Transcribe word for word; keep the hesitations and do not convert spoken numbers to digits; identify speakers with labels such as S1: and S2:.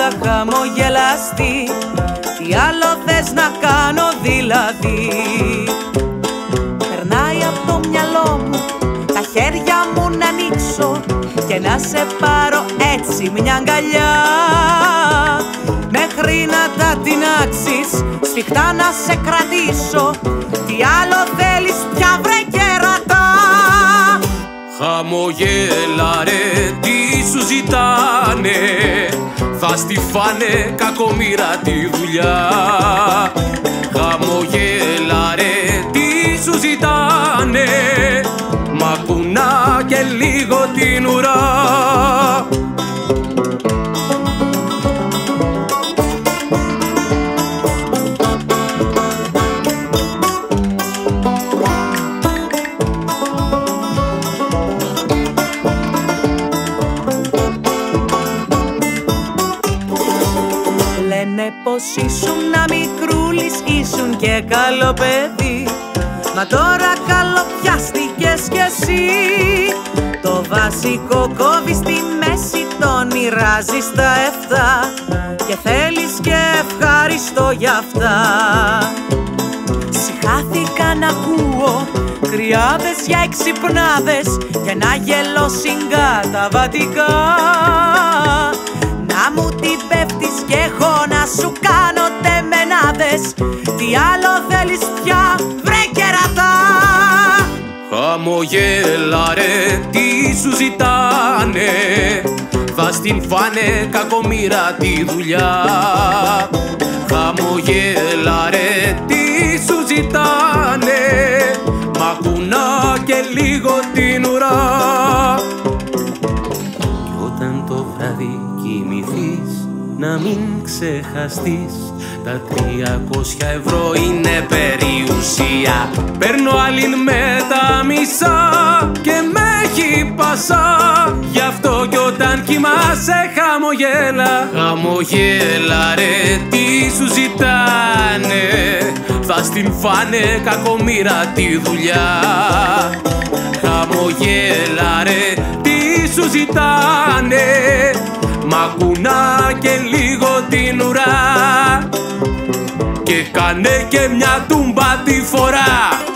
S1: χαμογελαστή. Τι άλλο θες να κάνω δηλαδή? Περνάει από το μυαλό μου τα χέρια μου να ανοίξω και να σε πάρω έτσι μια αγκαλιά, μέχρι να τα τεινάξεις, σφιχτά να σε κρατήσω. Τι άλλο θέλεις πια βρε κερατά?
S2: Χαμογέλα ρε, τι σου ζητάνε, θα στη φάνε κακομοίρα τη δουλειά. Χαμογέλα ρε, τι σου ζητάνε, μα κουνά και λίγο την ουρά.
S1: Λένε πως ήσουν να μικρούλης, ήσουν και καλό παιδί, μα τώρα καλοπιάστηκες κι εσύ. Το βασικό κόβεις στη μέση, το μοιράζεις στα εφτά και θέλεις και ευχαριστώ γι' αυτά. Συχάθηκα να ακούω κρυάδες για εξυπνάδες και να γελώ συγκαταβατικά, να μου την πέφτεις και εγώ να σου κάνω τεμενάδες. Τι άλλο θέλεις πια βρε κερατά?
S2: Χαμογέλα ρε, τι σου ζητάνε, θα στην φάνε κακομοίρα τη δουλειά. Χαμογέλα ρε, τι σου ζητάνε, μα κουνά και λίγο την ουρά. Κι όταν το βράδυ κοιμηθείς, να μην ξεχαστείς, τα τριακόσια ευρώ είναι περιουσία. Παίρνω άλλη με τα μισά και με έχει πασά, γι' αυτό κι όταν κοιμάσαι χαμογέλα. Χαμογέλα ρε, τι σου ζητάνε, θα στην φάνε κακομοίρα τη δουλειά. Χαμογέλα ρε, τι σου ζητάνε, μα κουνά και λίγο την ουρά και κάνε και μια τούμπα τη φορά.